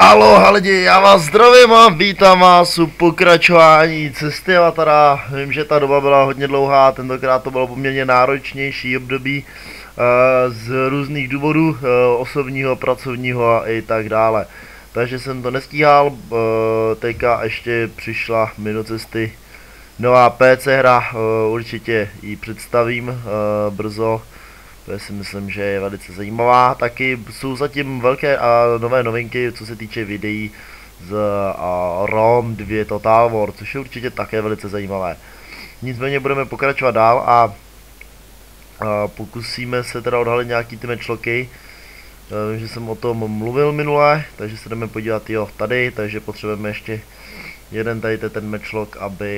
Aloha lidi, já vás zdravím a vítám vás u pokračování cesty Avatara. Vím, že ta doba byla hodně dlouhá, tentokrát to bylo poměrně náročnější období z různých důvodů, osobního, pracovního a i tak dále. Takže jsem to nestíhal, teďka ještě přišla mi do cesty nová PC hra, určitě ji představím brzo. To si myslím, že je velice zajímavá. Taky jsou zatím velké a nové novinky, co se týče videí z ROM 2 Total War, což je určitě také velice zajímavé. Nicméně budeme pokračovat dál a pokusíme se teda odhalit nějaký ty matchlocky. Vím, že jsem o tom mluvil minule, takže se jdeme podívat tady, takže potřebujeme ještě jeden tady ten matchlock,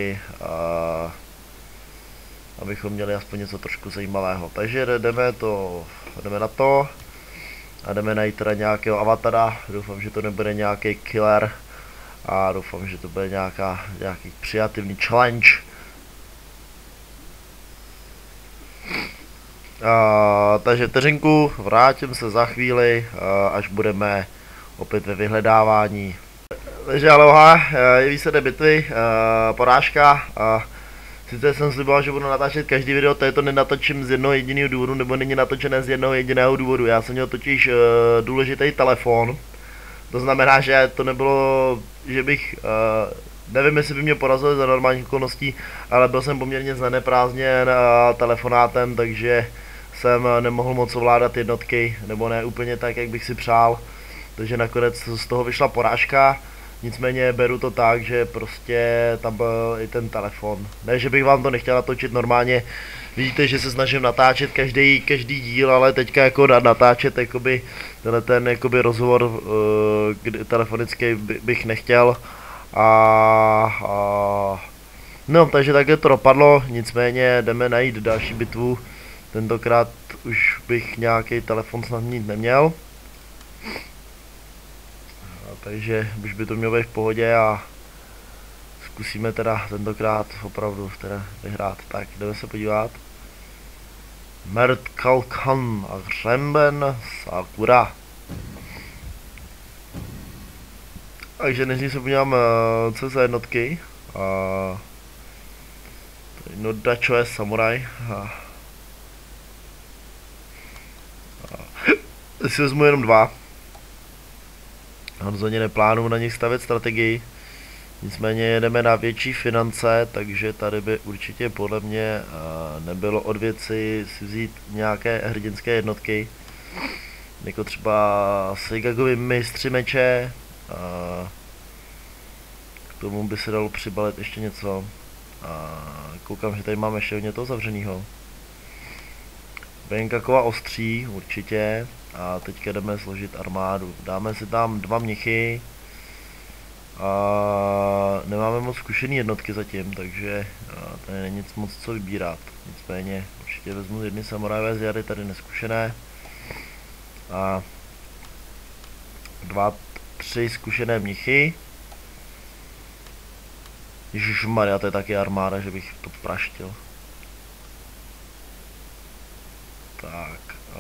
abychom měli aspoň něco trošku zajímavého. Takže jdeme na to a jdeme najít teda nějakého avatara. Doufám, že to nebude nějaký killer a doufám, že to bude nějaký přijatelný challenge. Takže vteřinku, vrátím se za chvíli, až budeme opět ve vyhledávání. Takže aloha, je výsledek bitvy, porážka. Sice jsem sliboval, že budu natáčet každý video, to nenatočím z jednoho jediného důvodu, nebo není natočené z jednoho jediného důvodu. Já jsem měl totiž důležitý telefon, to znamená, že to nebylo, že bych, nevím, jestli by mě porazili za normálních okolností, ale byl jsem poměrně zaneprázdněn telefonátem, takže jsem nemohl moc ovládat jednotky, nebo ne úplně tak, jak bych si přál, takže nakonec z toho vyšla porážka. Nicméně beru to tak, že prostě tam byl i ten telefon. Ne, že bych vám to nechtěl natočit normálně. Vidíte, že se snažím natáčet každý díl, ale teďka jako natáčet jakoby ten jakoby rozhovor telefonický bych nechtěl. No, takže takhle to dopadlo, nicméně jdeme najít další bitvu. Tentokrát už bych nějaký telefon snad mít neměl. Takže už by to mělo být v pohodě a zkusíme teda tentokrát opravdu teda vyhrát. Tak, jdeme se podívat. Mert Kalkan a Řemben Sakura. Takže než se podívám, co za jednotky. Nodacho je samuraj. Si vezmu jenom dva. Rozhodně neplánuju na nich stavět strategii, nicméně jedeme na větší finance, takže tady by určitě podle mě nebylo od věci si vzít nějaké hrdinské jednotky, jako třeba Seigagovi mistři meče, k tomu by se dalo přibalit ještě něco, koukám, že tady máme ještě hodně toho zavřenýho. Benkakova ostří, určitě. A teďka jdeme složit armádu. Dáme si tam dva mnichy. Nemáme moc zkušený jednotky zatím, takže tady není nic moc co vybírat. Nicméně určitě vezmu jedny samurajové z jary, tady neskušené. A 2, 3 zkušené mnichy. Ježišmarja, to je taky armáda, že bych to praštil. Tak.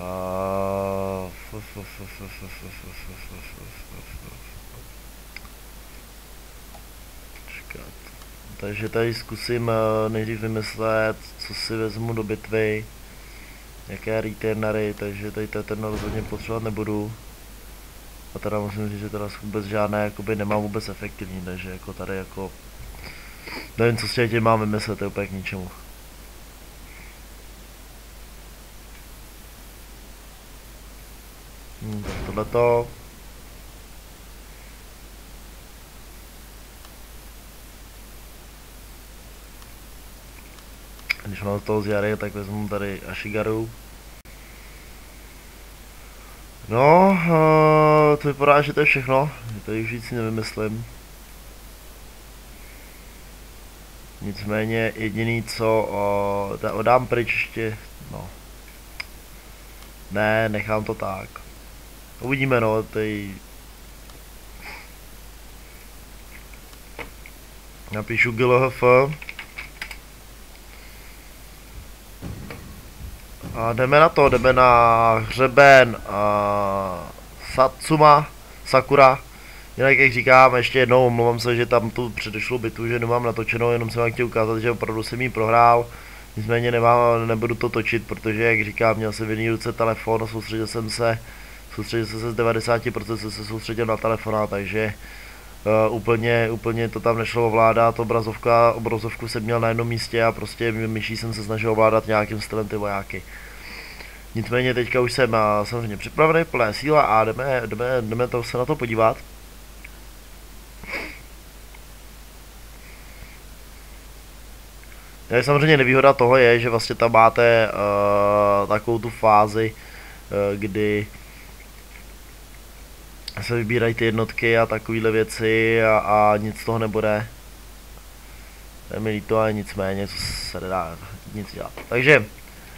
Takže tady zkusím nejdřív vymyslet, co si vezmu do bitvy, jaké retainery, takže tady ten rozhodně potřebovat nebudu. A teda musím říct, že teda vůbec žádné jakoby nemám vůbec efektivní, takže jako tady jako nevím, co s tím mám vymyslet, to je úplně k ničemu. Tak tohleto. Když mám toho z jary, tak vezmu tady Ashigaru. No, to vypadá, že to je všechno. Tady už víc si nevymyslím. Nicméně jediný co, dám pryč ještě, no. Ne, nechám to tak. Uvidíme, no, tady napíšu GLHF a jdeme na to, jdeme na hřeben Satsuma, Sakura, Jinak jak říkám, ještě jednou omlouvám se, že tam tu předešlou bitvu, že nemám natočenou, jenom jsem vám chtěl ukázat, že opravdu jsem jí prohrál. Nicméně nebudu to točit, protože jak říkám, měl jsem v jedné ruce telefon, soustředil jsem se z 90%, jsem se soustředil na telefona, takže úplně to tam nešlo ovládat, obrazovku jsem měl na jednom místě a prostě myší jsem se snažil ovládat nějakým stylem ty vojáky. Nicméně teďka už jsem samozřejmě připravený, plné síla a jdeme to se na to podívat. Samozřejmě nevýhoda toho je, že vlastně tam máte takovou tu fázi, kdy se vybírají ty jednotky a takovéhle věci a nic z toho nebude. Je mi líto, ale nicméně, co se nedá nic dělat. Takže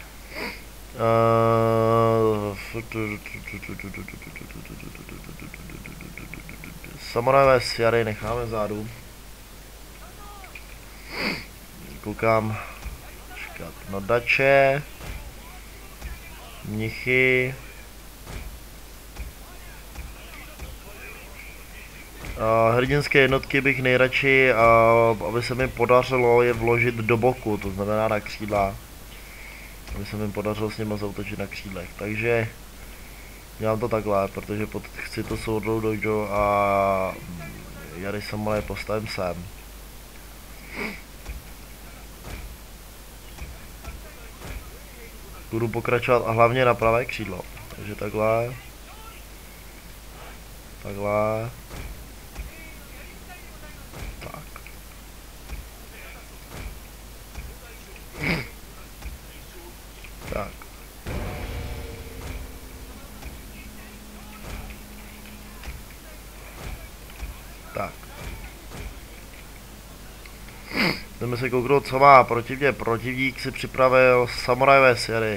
samurajové sjary necháme vzadu. Koukám, čekat nodače, mnichy, hrdinské jednotky bych nejradši, aby se mi podařilo je vložit do boku, to znamená na křídla, aby se mi podařilo s nimi zaútočit na křídlech, takže dělám to takhle, protože chci to Swordlow Dojo a Yari Samurai postavím sem. Budu pokračovat a hlavně na pravé křídlo, takže takhle, takhle, tak. Tak. Tak. Jdeme se kouknout, co má protivník si připravil samurajové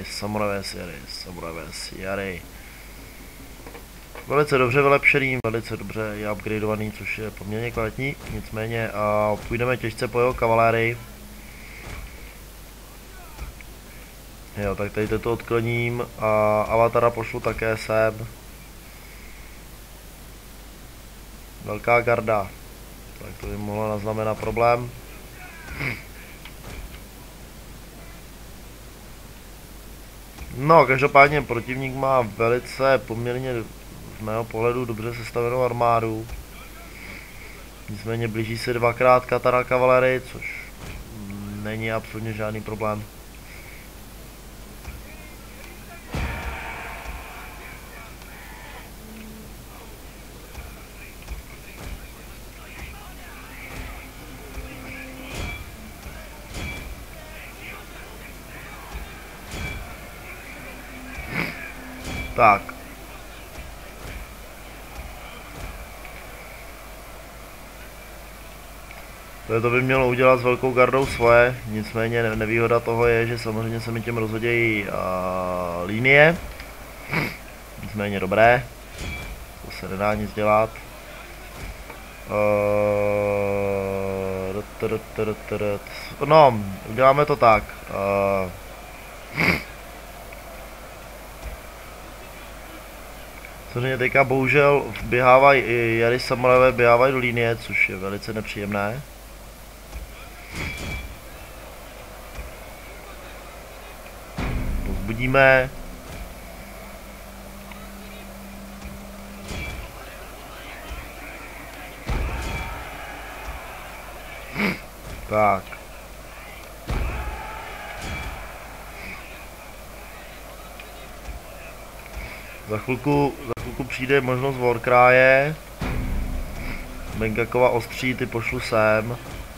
sjary. Velice dobře vylepšený, velice dobře je upgradeovaný, což je poměrně kvalitní, nicméně půjdeme těžce po jeho kavalérii. Jo, tak tady to odkloním a avatara pošlu také sem. Velká garda, tak to by mohlo naznamenat problém. No, každopádně protivník má velice poměrně z mého pohledu dobře sestavenou armádu. Nicméně blíží se dvakrát katana kavalery, což není absolutně žádný problém. Tak. To by mělo udělat s velkou gardou svoje, nicméně nevýhoda toho je, že samozřejmě se mi těm rozhodějí linie. Nicméně dobré, to se nedá nic dělat. No, uděláme to tak. Samozřejmě teďka bohužel běhávají i Yari samurajové běhávají do linie, což je velice nepříjemné. Povzbudíme. Tak. Za chvilku přijde možnost Warcrye. Bengakova ostří ty pošlu sem.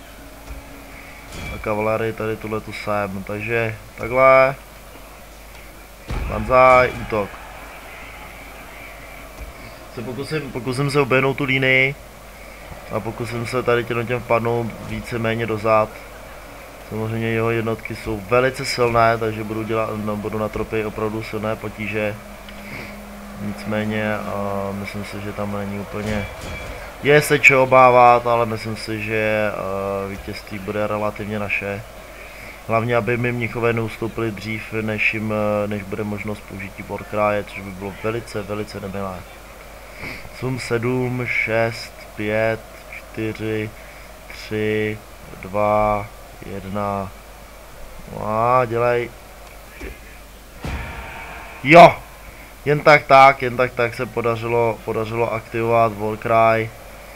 A kavalery tady tuhletu sem. Takže takhle. Banzai, útok. Pokusím se oběhnout tu línii. A pokusím se tady těm vpadnout víceméně dozad. Samozřejmě jeho jednotky jsou velice silné, takže budu na tropy opravdu silné potíže. Nicméně myslím si, že tam není úplně je se čeho obávat, ale myslím si, že vítězství bude relativně naše. Hlavně, aby mi mnichové neustoupili dřív, než bude možnost použití Warcrye, což by bylo velice nemilé. 8, 7, 6, 5, 4, 3, 2, 1. A dělej. Jo! Jen tak se podařilo aktivovat Warcry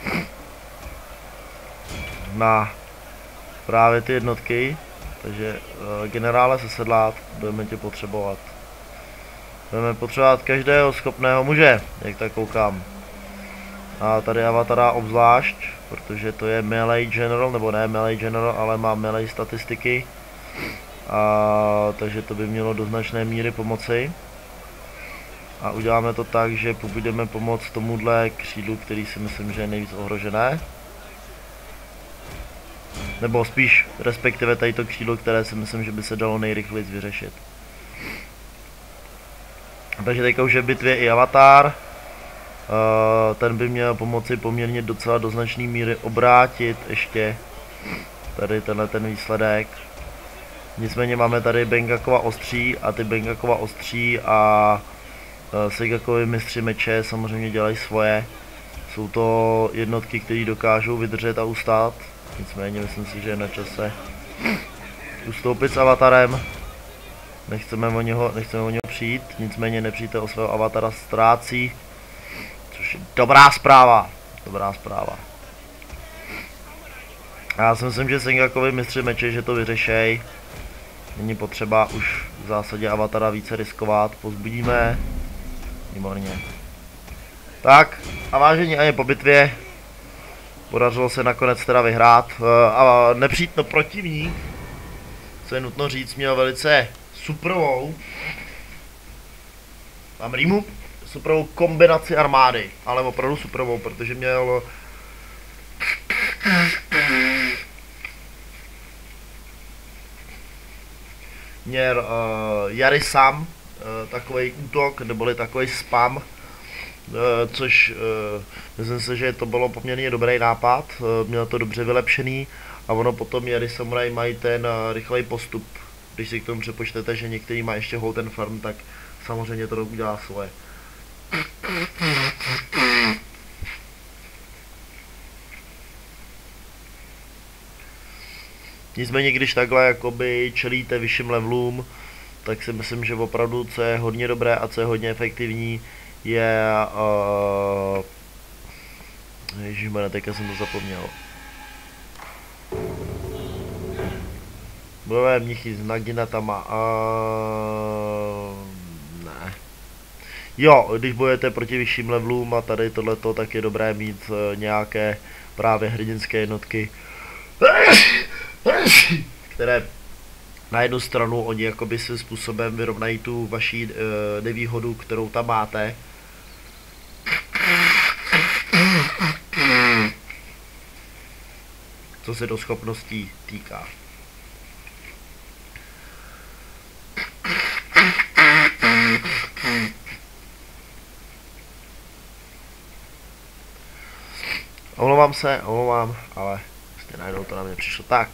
na právě ty jednotky. Takže generále se sedlát, budeme tě potřebovat. Budeme potřebovat každého schopného muže, jak tak koukám. A tady avatara obzvlášť, protože to je melee general, nebo ne melee general, ale má melee statistiky. Takže to by mělo do značné míry pomoci. A uděláme to tak, že budeme pomoct tomuhle křídlu, který si myslím, že je nejvíc ohrožené. Nebo spíš, respektive tady to křídlo, které si myslím, že by se dalo nejrychleji vyřešit. Takže teďka už je v bitvě i avatar. Ten by měl pomoci poměrně docela do značné míry obrátit ještě tady tenhle ten výsledek. Nicméně máme tady Bengakova ostří a ty Bengakova ostří a Seigakovi mistři meče samozřejmě dělají svoje. Jsou to jednotky, které dokážou vydržet a ustát. Nicméně myslím si, že je na čase ustoupit s avatarem. Nechceme o něho přijít, nicméně nepřítel o svého avatara ztrácí. Což je dobrá zpráva. Já si myslím, že Sengakovi mistři meče, že to vyřešej. Není potřeba už v zásadě avatara více riskovat. Pozbudíme. Výborně. Tak, a vážení, a je po bitvě. Podařilo se nakonec teda vyhrát. A nepřítel protivník, co je nutno říct, měl velice superovou. Mám rýmu? Superovou kombinaci armády. Ale opravdu superovou, protože měl Yarisam, takový útok, neboli takový spam, což myslím si, že to bylo poměrně dobrý nápad, měl to dobře vylepšený a ono potom Yarisamurai mají ten rychlej postup. Když si k tomu přepočtete, že některý má ještě hold and farm, tak samozřejmě to udělá svoje. Nicméně, když takhle jakoby čelíte vyšším levelům, tak si myslím, že opravdu, co je hodně dobré a co je hodně efektivní, je... Ježišmarja, teďka jsem to zapomněl. Bojové mnichy s naginatama. Ne. Jo, když bojujete proti vyšším levelům a tady tohleto, tak je dobré mít nějaké právě hrdinské jednotky, které na jednu stranu oni jakoby svým způsobem vyrovnají tu vaši nevýhodu, kterou tam máte. Co se do schopností týká. Omlouvám, ale prostě najednou to na mě přišlo tak.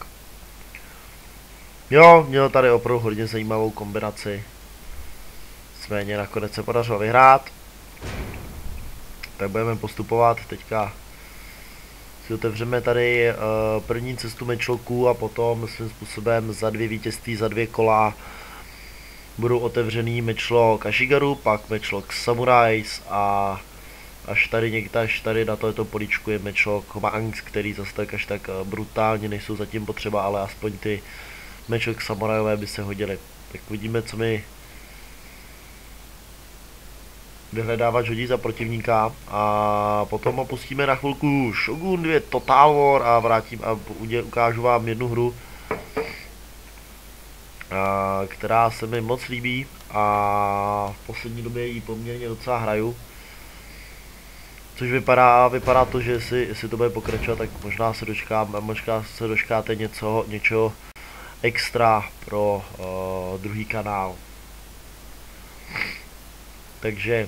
Jo, měl tady opravdu hodně zajímavou kombinaci. Nicméně nakonec se podařilo vyhrát. Tak budeme postupovat. Teďka si otevřeme tady první cestu mečloků a potom svým způsobem za 2 vítězství, za 2 kola budou otevřený mečlok Ashigaru, pak mečlok Samurais a až tady na tohleto políčku je mečlok Mangs, který zase tak až tak brutálně nejsou zatím potřeba, ale aspoň ty mečlok samurajové by se hodily. Tak uvidíme, co mi vyhledávač hodí za protivníka a potom opustíme na chvilku Shogun 2 Total War a vrátím a ukážu vám jednu hru, která se mi moc líbí a v poslední době ji poměrně docela hraju. Což vypadá to, že jestli to bude pokračovat, tak možná se dočkáte něčeho extra pro druhý kanál. Takže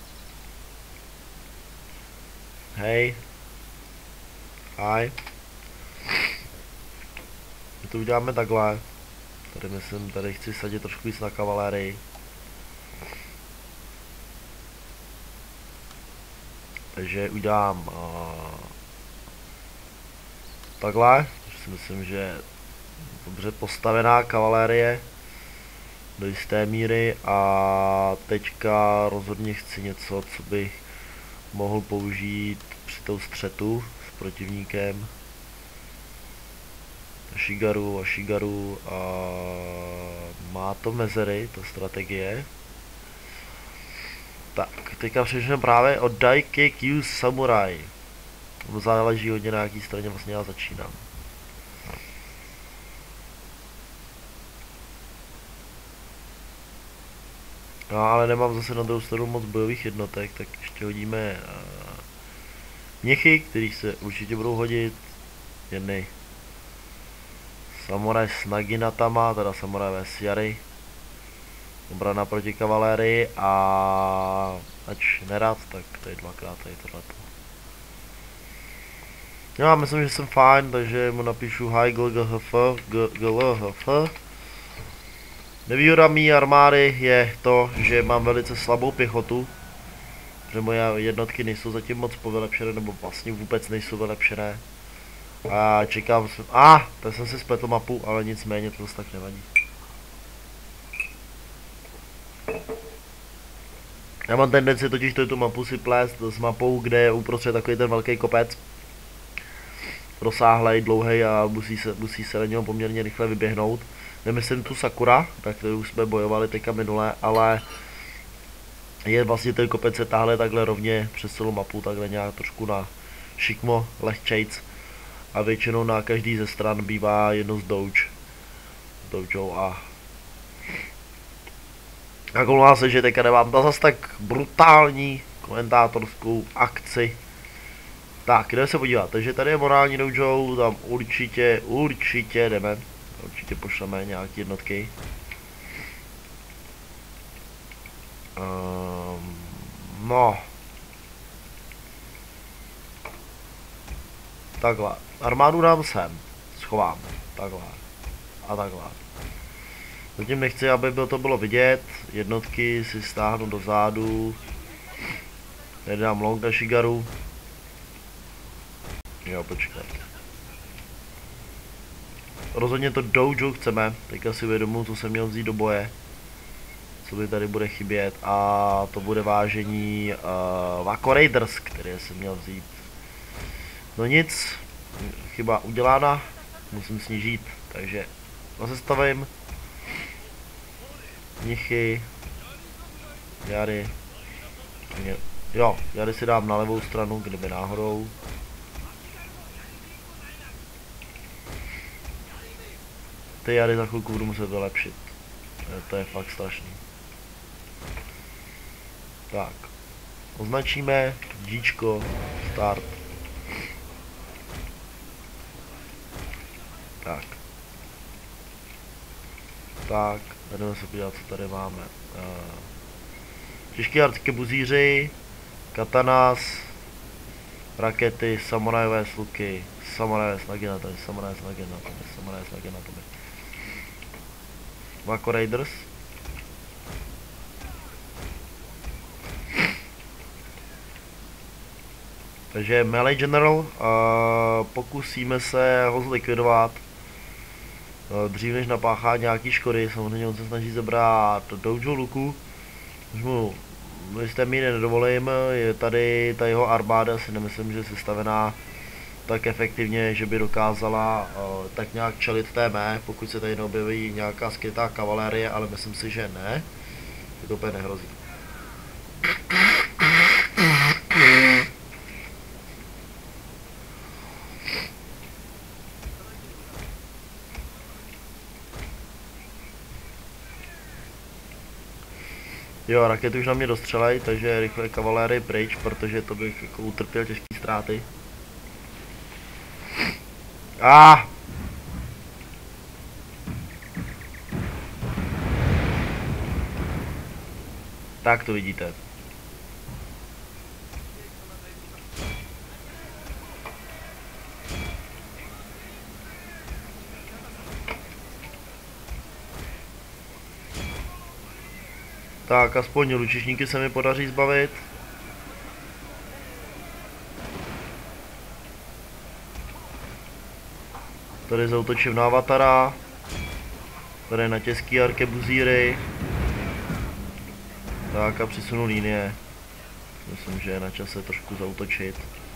hej, hi. My to uděláme takhle. Tady chci sadit trošku víc na kavalérii. Takže udělám takhle, což si myslím, že je dobře postavená kavalérie do jisté míry a teďka rozhodně chci něco, co bych mohl použít při tou střetu s protivníkem. Ashigaru a má to mezery, ta strategie. Tak, teďka přemýšlím právě o Daikekyu Samurai. Záleží hodně na jaký straně vlastně já začínám. No ale nemám zase na druhou stranu moc bojových jednotek, tak ještě hodíme měchy, který se určitě budou hodit. Jedny samuraj s naginatama, teda samurajové s jary. Obrana proti kavalérii a ač nerad, tak tady dvakrát tady tohleto. Já myslím, že jsem fajn, takže mu napíšu hi glhf. Nevýhoda mý armády je to, že mám velice slabou pěchotu, že moje jednotky nejsou zatím moc povylepšené, nebo vlastně vůbec nejsou vylepšené. A čekám, tak jsem si spletl mapu, ale nicméně to tak nevadí. Já mám tendenci totiž tu mapu si plést s mapou, kde je uprostřed takový ten velký kopec. Rozsáhlej, dlouhej a musí se na něho poměrně rychle vyběhnout. Nemyslím tu Sakura, na kterou jsme bojovali teďka minule, ale je vlastně ten kopec se táhle takhle rovně přes celou mapu, takhle nějak trošku na šikmo, lehčejc. A většinou na každý ze stran bývá jedno z doujo a kolná se, že teďka nemám to zase tak brutální komentátorskou akci. Tak, jdeme se podívat, takže tady je morální dojo, tam určitě jdeme, určitě pošleme nějaké jednotky. No. Takhle, armádu dám sem, schovám, takhle a takhle. Zatím nechci, aby to bylo vidět, jednotky si stáhnu do zádu. Tady dám long na Shigaru. Jo, počkat. Rozhodně to dojo chceme, teďka si uvědomuji, co jsem měl vzít do boje. Co mi tady bude chybět a to bude vážení Wako Raiders, které jsem měl vzít. No nic, chyba udělána, musím snížit, takže rozestavím. Mnichy, jary, jo, jary si dám na levou stranu, kdyby náhodou. Ty jary za chvilku budu muset vylepšit, to je fakt strašný. Tak, označíme Gčko, start. Tak, jdeme se podívat, co tady máme. Těžké arkebuzíři, katanas, rakety, samurajové s luky, samuraje s naginatomy, Wako Raiders. Takže melee general, pokusíme se ho zlikvidovat dřív než napáchá nějaký škody. Samozřejmě on se snaží zabrat dojo luku, už mu do jisté míry nedovolím. Je tady ta jeho armáda, si nemyslím, že je sestavená tak efektivně, že by dokázala tak nějak čelit té mé, pokud se tady neobjeví nějaká skrytá kavalérie, ale myslím si, že ne, to úplně nehrozí. Jo, rakety už na mě dostřelej, takže rychle kavaléry pryč, protože to bych jako utrpěl těžké ztráty. Tak to vidíte. Tak aspoň lučišníky se mi podaří zbavit. Tady zautočím na avatara. Tady na těžký arkebuzíry. Tak a přisunu linie. Myslím, že je na čase trošku zautočit.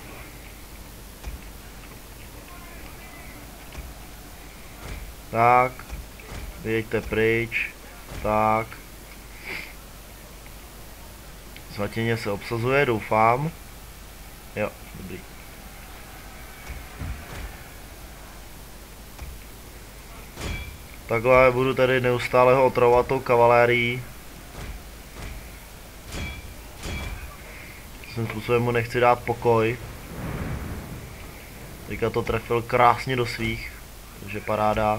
Tak. Vyjeďte pryč. Tak. Svatěně se obsazuje, doufám. Jo, dobrý. Takhle budu tady neustále ho otravovat tou kavalérií. Tím způsobem mu nechci dát pokoj. Teďka to trefil krásně do svých, takže paráda.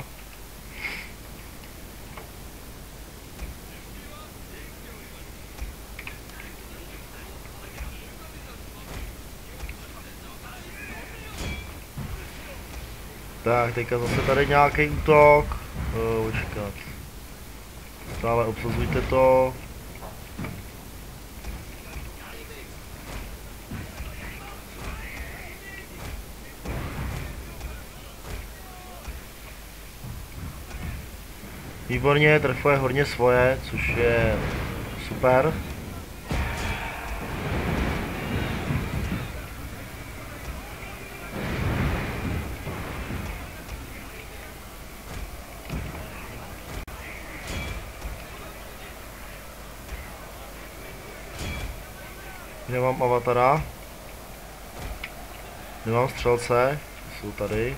Tak, teďka zase tady nějaký útok. Počkat. Stále obsazujte to. Výborně, trefuje hodně svoje, což je super. Nemám avatara. Nemám střelce. Jsou tady.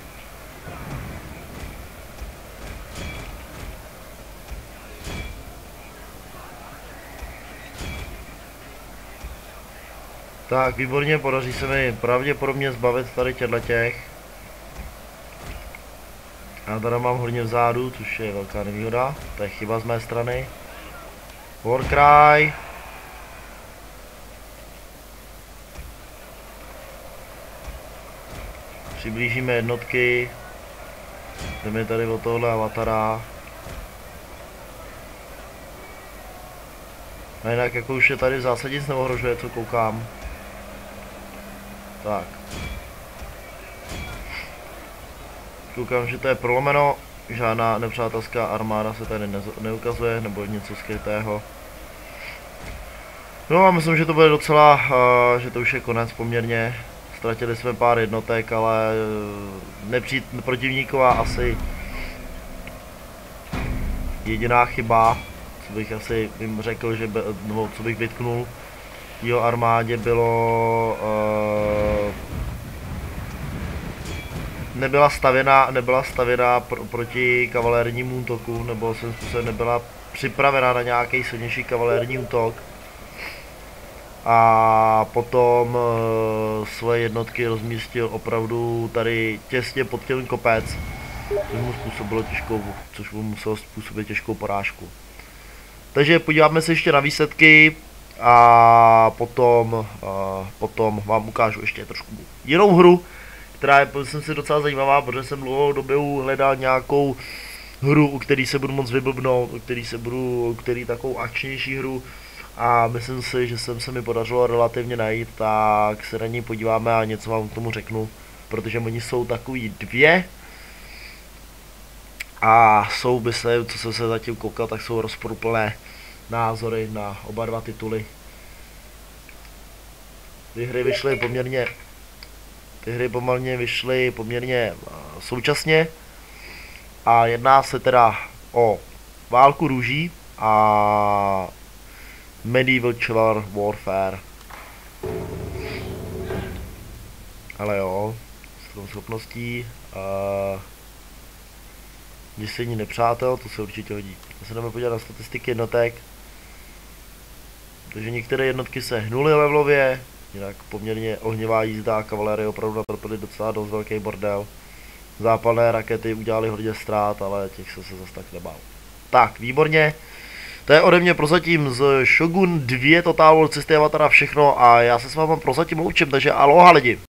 Tak, výborně, podaří se mi pravděpodobně zbavit tady těch. Já teda mám hodně vzadu, což je velká nevýhoda. To je chyba z mé strany. Warcry. Přiblížíme jednotky. Jdeme tady od tohohle avatara. A jinak jako už je tady v zásadě nic neohrožuje, co koukám. Tak. Koukám, že to je prolomeno. Žádná nepřátelská armáda se tady neukazuje, nebo něco skrytého. No a myslím, že to bude docela, že to už je konec poměrně. Ztratili jsme pár jednotek, ale protivníková asi jediná chyba, co bych asi jim řekl, že nebo co bych vytknul jeho armádě, bylo nebyla stavěna proti kavalérnímu útoku, nebo svým způsobem nebyla připravena na nějaký silnější kavalérní útok. A potom svoje jednotky rozmístil opravdu tady těsně pod tím kopec, což mu muselo způsobit těžkou porážku. Takže podíváme se ještě na výsledky a potom vám ukážu ještě trošku jinou hru, která je, myslím si, docela zajímavá, protože jsem dlouhou dobu hledal nějakou hru, u který se budu moc vyblbnout, u který takovou akčnější hru. A myslím si, že se mi podařilo relativně najít, tak se na ní podíváme a něco vám k tomu řeknu. Protože oni jsou takový dvě. A jsou, co jsem se zatím koukal, tak jsou rozporuplné názory na oba dva tituly. Ty hry vyšly poměrně současně. A jedná se teda o Válku růží a Medieval Chivalry Warfare. Ale jo, s tou schopností děsení nepřátel, to se určitě hodí. Já se jdeme podívat na statistiky jednotek. Takže některé jednotky se hnuly levelově, jinak poměrně ohnivá jízda a kavalérie opravdu natrpěly docela dost velký bordel. Zápalné rakety udělali hodně ztrát, ale těch se zase tak nebál. Tak, výborně. To je ode mě prozatím z Shogun 2 Total War System Avatara všechno a já se s vámi prozatím loučím, takže aloha lidi.